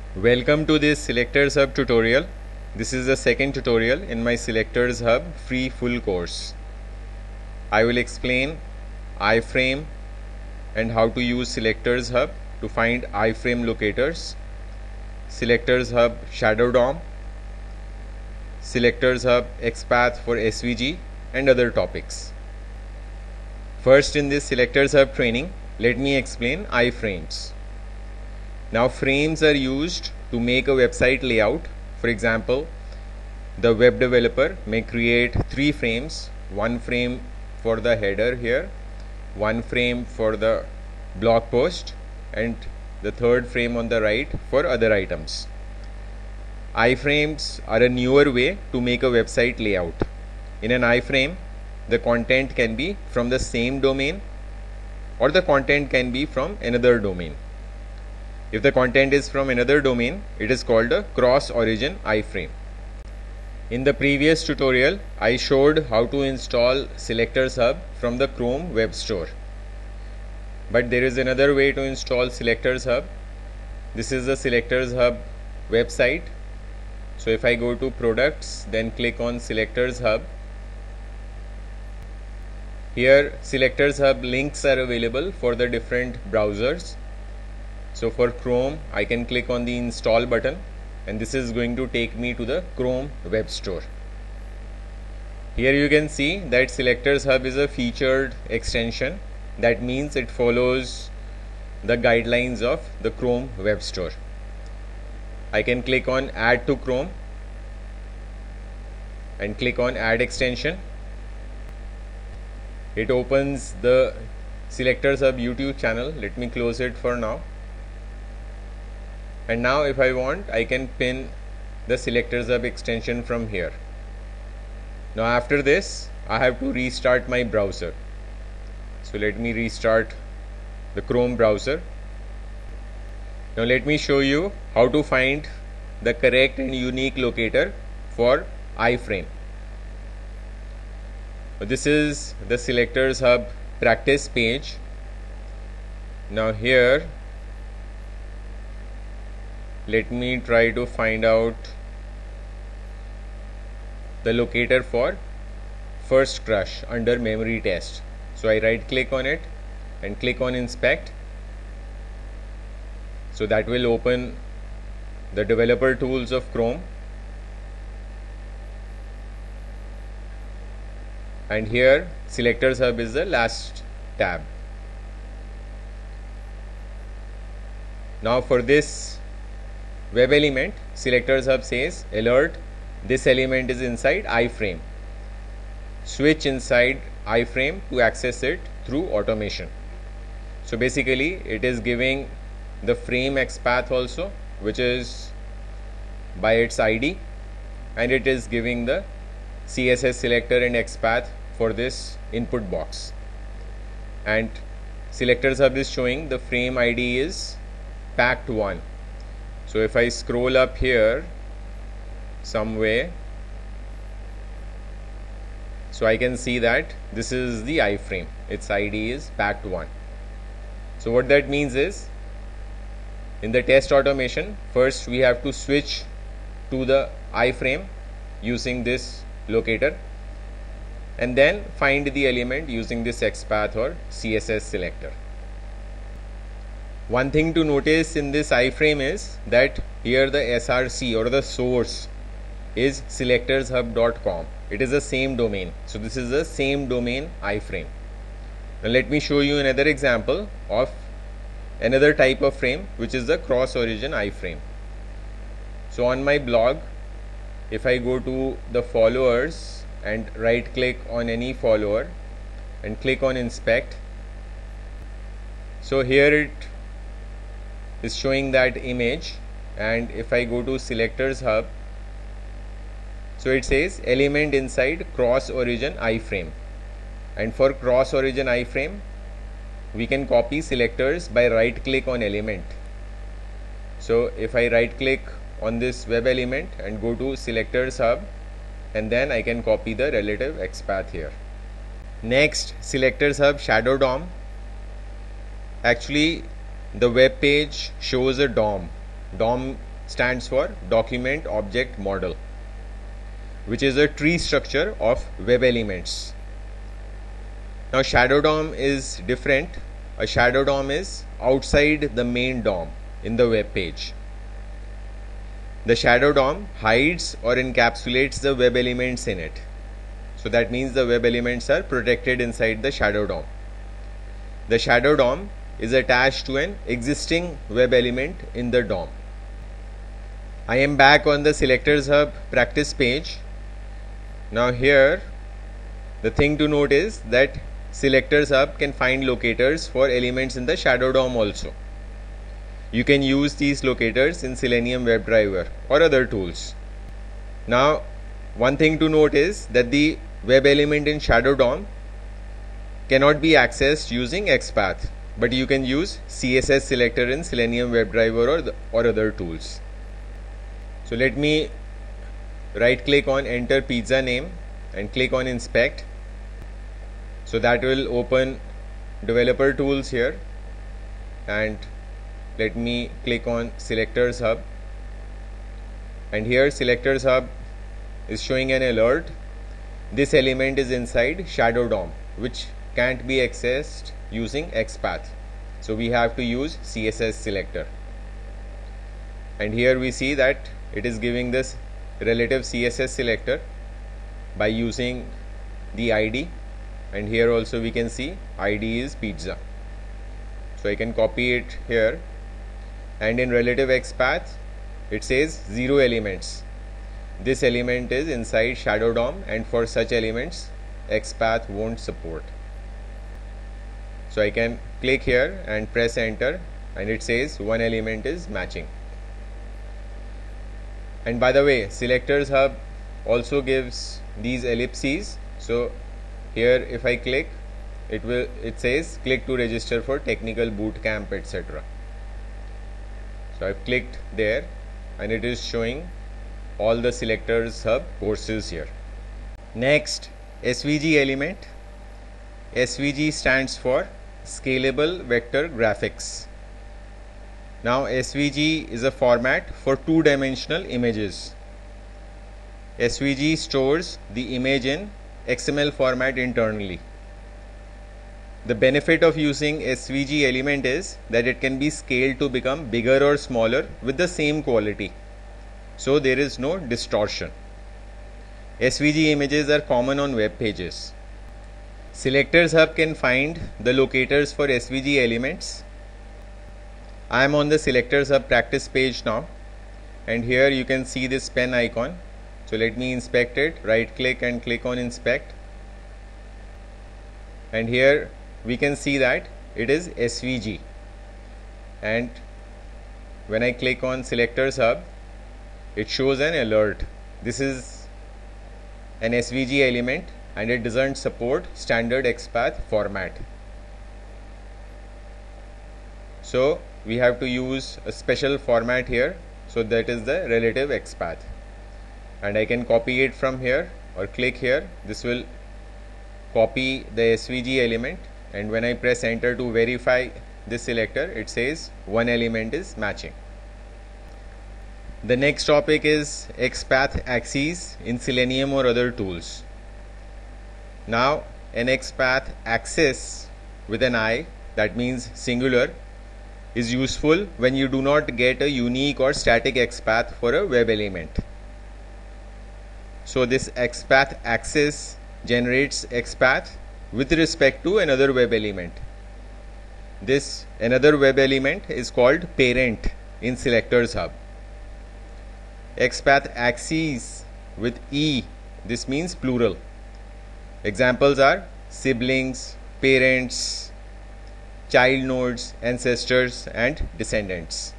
Welcome to this SelectorsHub tutorial. This is the second tutorial in my SelectorsHub free full course. I will explain iframe and how to use SelectorsHub to find iframe locators, SelectorsHub Shadow DOM, SelectorsHub Xpath for SVG and other topics. First, in this SelectorsHub training, let me explain iframes. Now, frames are used to make a website layout. For example, the web developer may create 3 frames, one frame for the header here, one frame for the blog post, and the third frame on the right for other items. Iframes are a newer way to make a website layout. In an iframe, the content can be from the same domain or the content can be from another domain. If the content is from another domain, it is called a cross-origin iframe. In the previous tutorial, I showed how to install SelectorsHub from the Chrome web store. But there is another way to install SelectorsHub. This is the SelectorsHub website. So if I go to products, then click on SelectorsHub. Here SelectorsHub links are available for the different browsers. So for Chrome, I can click on the install button and this is going to take me to the Chrome web store. Here you can see that SelectorsHub is a featured extension. That means it follows the guidelines of the Chrome web store. I can click on add to Chrome and click on add extension. It opens the SelectorsHub YouTube channel. Let me close it for now. And now if I want, I can pin the SelectorsHub extension from here. Now after this, I have to restart my browser. So let me restart the Chrome browser. Now let me show you how to find the correct and unique locator for iframe. This is the SelectorsHub practice page. Now here, let me try to find out the locator for first crush under memory test. So I right click on it and click on inspect. So that will open the developer tools of Chrome. And here SelectorsHub is the last tab. Now for this web element, SelectorsHub says alert, this element is inside iframe. Switch inside iframe to access it through automation. So basically it is giving the frame XPath also, which is by its ID, and it is giving the CSS selector and XPath for this input box. And SelectorsHub is showing the frame ID is packed 1. So if I scroll up here some way, so I can see that this is the iframe. Its ID is packed 1. So what that means is, in the test automation, first we have to switch to the iframe using this locator and then find the element using this XPath or CSS selector. One thing to notice in this iframe is that here the SRC or the source is selectorshub.com. It is the same domain. So this is the same domain iframe. Now let me show you another example of another type of frame, which is the cross origin iframe. So on my blog, if I go to the followers and right click on any follower and click on inspect, so here it is showing that image, and if I go to SelectorsHub, so it says element inside cross origin iframe, and for cross origin iframe we can copy selectors by right click on element. So if I right click on this web element and go to SelectorsHub, and then I can copy the relative XPath here. Next, SelectorsHub Shadow DOM. Actually the web page shows a DOM. DOM stands for Document Object Model, which is a tree structure of web elements. Now Shadow DOM is different. A Shadow DOM is outside the main DOM in the web page. The Shadow DOM hides or encapsulates the web elements in it. So that means the web elements are protected inside the Shadow DOM. The Shadow DOM is attached to an existing web element in the DOM. I am back on the SelectorsHub practice page. Now here the thing to note is that SelectorsHub can find locators for elements in the Shadow DOM also. You can use these locators in Selenium WebDriver or other tools. Now one thing to note is that the web element in Shadow DOM cannot be accessed using XPath, but you can use CSS selector in Selenium WebDriver or other tools. So let me right click on enter pizza name and click on inspect. So that will open developer tools here, and let me click on SelectorsHub, and here SelectorsHub is showing an alert. This element is inside Shadow DOM, which can't be accessed using XPath. So we have to use CSS selector. And here we see that it is giving this relative CSS selector by using the ID, and here also we can see ID is pizza. So I can copy it here, and in relative XPath it says 0 elements. This element is inside Shadow DOM, and for such elements XPath won't support. So I can click here and press enter, and it says one element is matching. And by the way, SelectorsHub also gives these ellipses. So here if I click, it says click to register for technical boot camp, etc. So I've clicked there, and it is showing all the SelectorsHub courses here. Next, SVG element. SVG stands for Scalable Vector Graphics. Now SVG is a format for two-dimensional images. SVG stores the image in XML format internally. The benefit of using SVG element is that it can be scaled to become bigger or smaller with the same quality. So there is no distortion. SVG images are common on web pages. SelectorsHub can find the locators for SVG elements. I am on the SelectorsHub practice page now, and here you can see this pen icon. So let me inspect it. Right click and click on inspect, and here we can see that it is SVG, and when I click on SelectorsHub, it shows an alert. This is an SVG element, and it doesn't support standard XPath format. So we have to use a special format here. So that is the relative XPath, and I can copy it from here or click here. This will copy the SVG element, and when I press enter to verify this selector, it says one element is matching. The next topic is XPath axes in Selenium or other tools. Now an XPath axis with an I, that means singular, is useful when you do not get a unique or static XPath for a web element. So this XPath axis generates XPath with respect to another web element. This another web element is called parent in SelectorsHub. XPath axes with E, this means plural. Examples are siblings, parents, child nodes, ancestors, and descendants.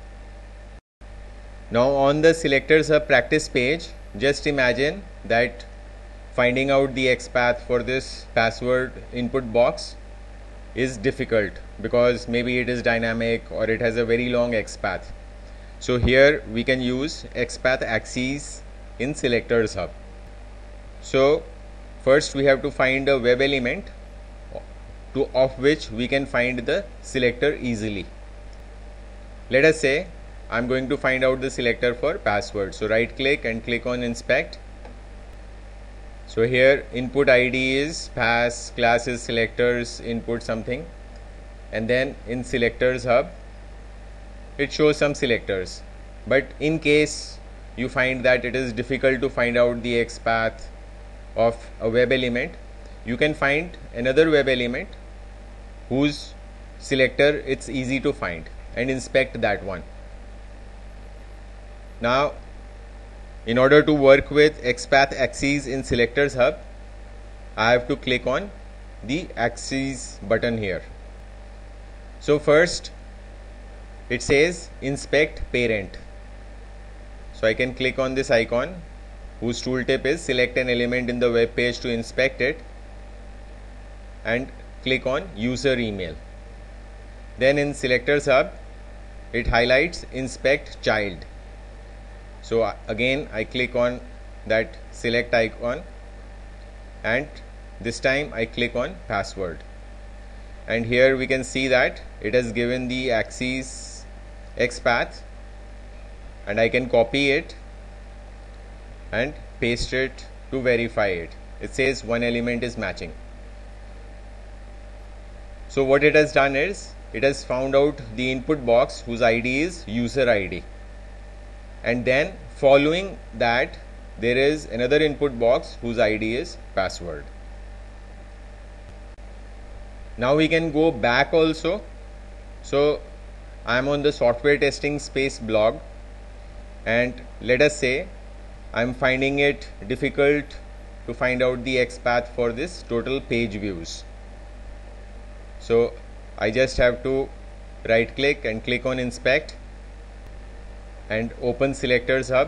Now on the SelectorsHub practice page, just imagine that finding out the XPath for this password input box is difficult because maybe it is dynamic or it has a very long XPath. So here we can use XPath axes in SelectorsHub. So first we have to find a web element of which we can find the selector easily. Let us say I'm going to find out the selector for password. So right click and click on inspect. So here input ID is pass, class is selectors, input something, and then in SelectorsHub it shows some selectors. But in case you find that it is difficult to find out the XPath of a web element, you can find another web element whose selector it's easy to find and inspect that one. Now in order to work with XPath Axes in SelectorsHub, I have to click on the Axes button here. So first it says inspect parent. So I can click on this icon whose tooltip is select an element in the web page to inspect it and click on user email. Then in SelectorsHub it highlights inspect child. So again I click on that select icon and this time I click on password, and here we can see that it has given the Axes-XPath, and I can copy it and paste it to verify it. It says one element is matching. So what it has done is it has found out the input box whose ID is user ID, and then following that there is another input box whose ID is password. Now we can go back also. So I am on the software testing space blog, and let us say I am finding it difficult to find out the XPath for this total page views. So I just have to right click and click on inspect and open SelectorsHub.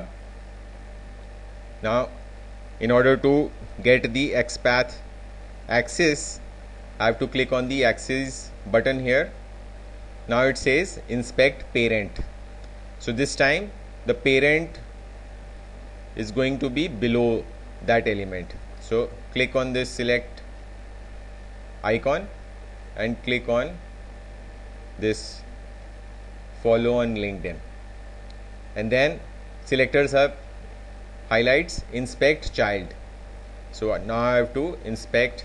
Now in order to get the XPath axis, I have to click on the axis button here. Now it says inspect parent. So this time the parent is going to be below that element. So click on this select icon and click on this follow on LinkedIn, and then SelectorsHub highlights inspect child. So now I have to inspect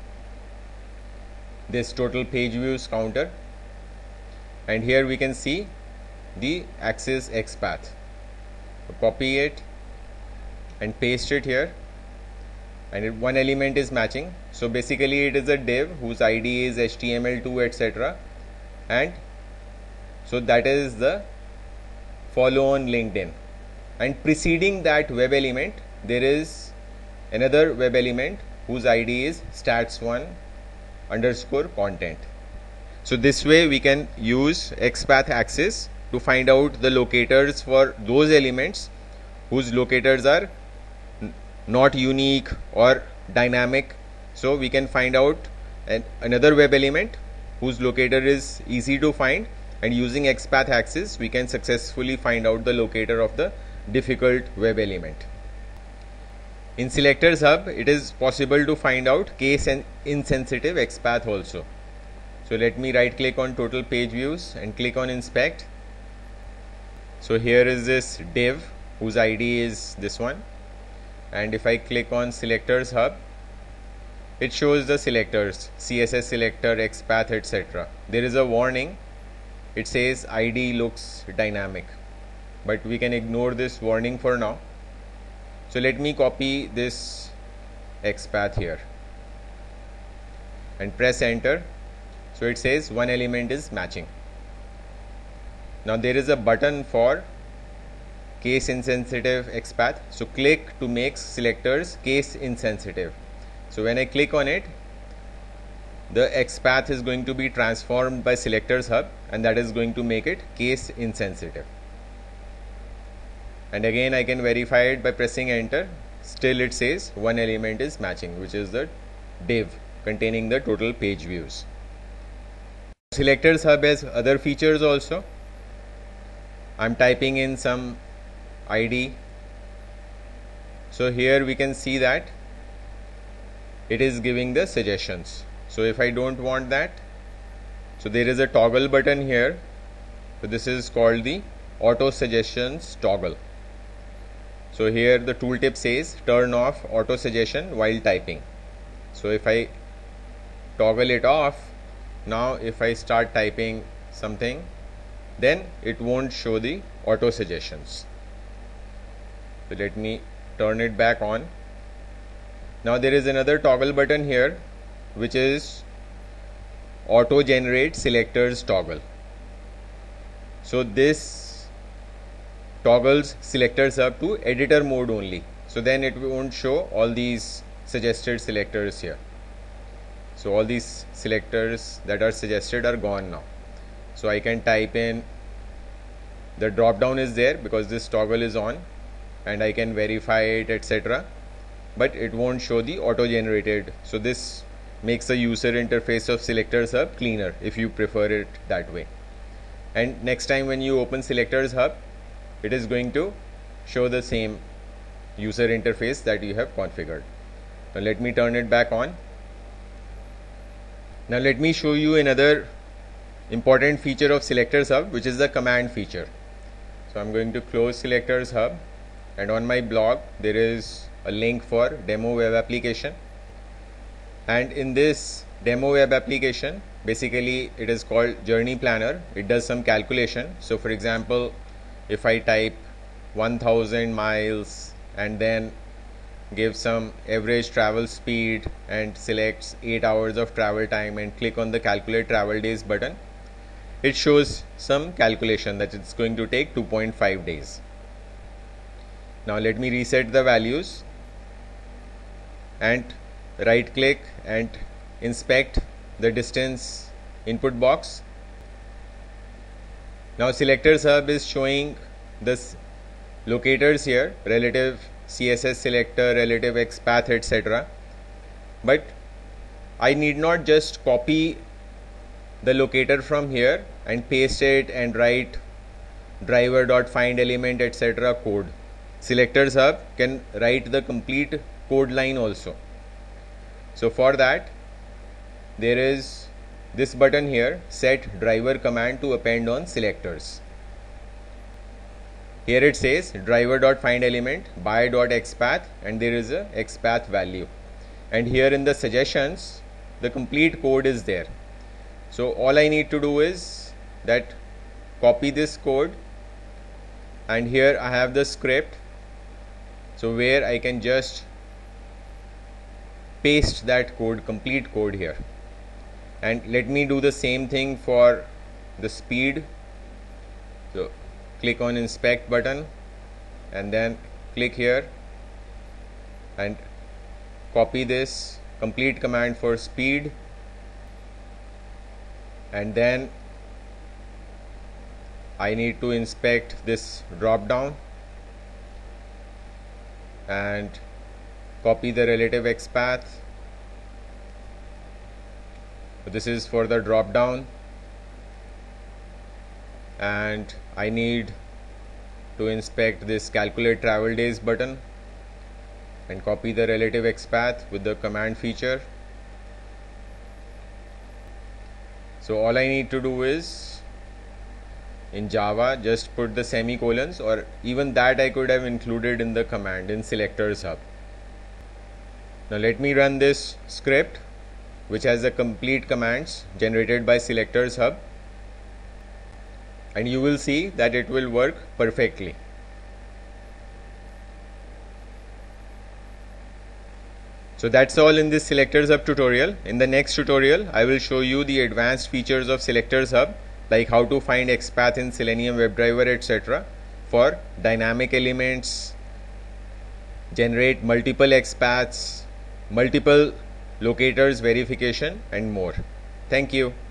this total page views counter, and here we can see the Axes-XPath. So copy it and paste it here, and one element is matching. So basically it is a div whose ID is HTML2 etc., and so that is the follow on LinkedIn, and preceding that web element there is another web element whose ID is stats1_content. So this way we can use XPath Axes to find out the locators for those elements whose locators are not unique or dynamic. So we can find out another web element whose locator is easy to find, and using XPath Axes we can successfully find out the locator of the difficult web element. In SelectorsHub it is possible to find out case and insensitive XPath also. So let me right click on total page views and click on inspect. So here is this div whose ID is this one, and if I click on SelectorsHub it shows the selectors CSS selector, XPath etc. There is a warning, it says ID looks dynamic, but we can ignore this warning for now. So let me copy this XPath here and press enter. So it says one element is matching. Now there is a button for case insensitive XPath. So click to make selectors case insensitive. So when I click on it, the XPath is going to be transformed by SelectorsHub, and that is going to make it case insensitive. And again I can verify it by pressing enter. Still it says one element is matching, which is the div containing the total page views. SelectorsHub has other features also. I'm typing in some ID. So here we can see that it is giving the suggestions. So if I don't want that, so there is a toggle button here. So this is called the auto suggestions toggle. So here the tooltip says turn off auto suggestion while typing. So if I toggle it off, now if I start typing something, then it won't show the auto suggestions. So let me turn it back on. Now there is another toggle button here, which is auto generate selectors toggle. So this toggles SelectorsHub to editor mode only. So then it won't show all these suggested selectors here. So all these selectors that are suggested are gone now. So I can type in, the drop down is there because this toggle is on, and I can verify it, etc. But it won't show the auto generated. So this makes the user interface of SelectorsHub cleaner if you prefer it that way. And next time when you open SelectorsHub, it is going to show the same user interface that you have configured. Now let me turn it back on. Now let me show you another important feature of SelectorsHub, which is the command feature. So I'm going to close SelectorsHub, and on my blog there is a link for demo web application. And in this demo web application, basically it is called Journey Planner. It does some calculation. So for example, if I type 1000 miles and then give some average travel speed and selects 8 hours of travel time and click on the calculate travel days button, it shows some calculation that it's going to take 2.5 days. Now let me reset the values and right click and inspect the distance input box. Now SelectorsHub is showing this locators here, relative CSS selector, relative XPath, etc. But I need not just copy the locator from here and paste it and write driver.findElement, etc. code. SelectorsHub can write the complete code line also. So for that, there is this button here, set driver command to append on selectors. Here it says driver.findElement by.xpath, and there is a XPath value. And here in the suggestions, the complete code is there. So all I need to do is that copy this code, and here I have the script. So where I can just paste that code, complete code here. And let me do the same thing for the speed. So click on inspect button and then click here and copy this complete command for speed, and then I need to inspect this drop down and copy the relative XPath. This is for the drop down, and I need to inspect this calculate travel days button and copy the relative XPath with the command feature. So all I need to do is in Java just put the semicolons, or even that I could have included in the command in SelectorsHub. Now let me run this script, which has the complete commands generated by SelectorsHub, and you will see that it will work perfectly. So that's all in this SelectorsHub tutorial. In the next tutorial, I will show you the advanced features of SelectorsHub, like how to find XPath in Selenium WebDriver, etc. for dynamic elements, generate multiple XPaths, multiple locators verification, and more. Thank you.